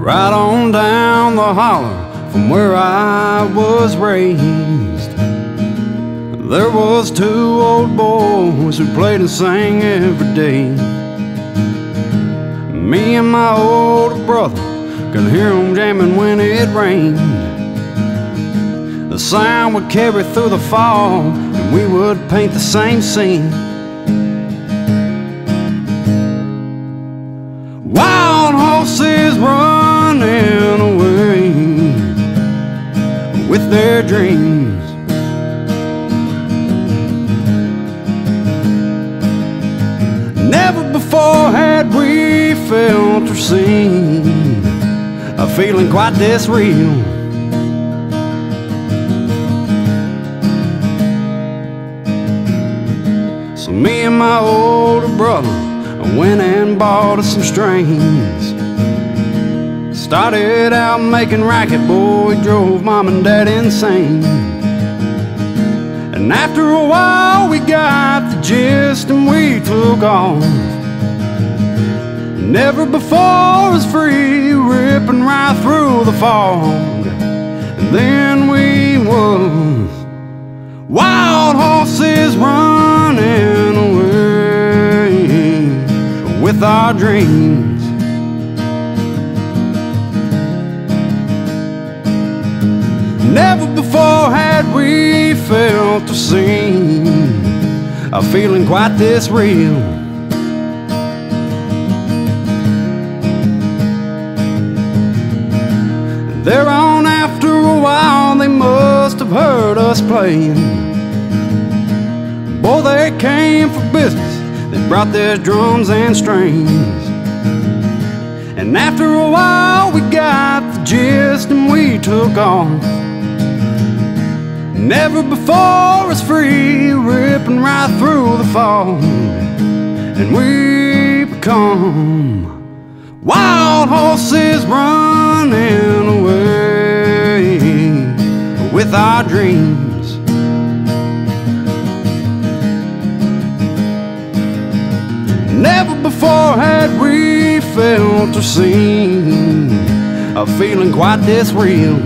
right on down the holler from where I was raised. There was two old boys who played and sang every day. Me and my older brother could hear them jamming when it rained. The sound would carry through the fall, and we would paint the same scene. Wild horses running away with their dreams. Never before had we felt or seen a feeling quite this real. So me and my older brother went and bought us some strings. Started out making racket, boy, drove mom and dad insane. And after a while we got the gist and we took off. Never before was free, ripping right through the fog. And then we was wild horses running away with our dreams. Never before had we felt or seen a feeling quite this real. There on after a while they must have heard us playing. Boy, they came for business, they brought their drums and strings. And after a while we got the gist and we took off. Never before was free, ripping right through the fog. And we become wild horses running away with our dreams. Never before had we felt or seen a feeling quite this real.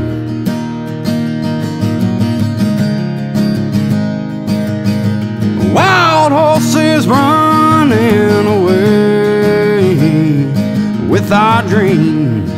Wild horses running away with our dreams.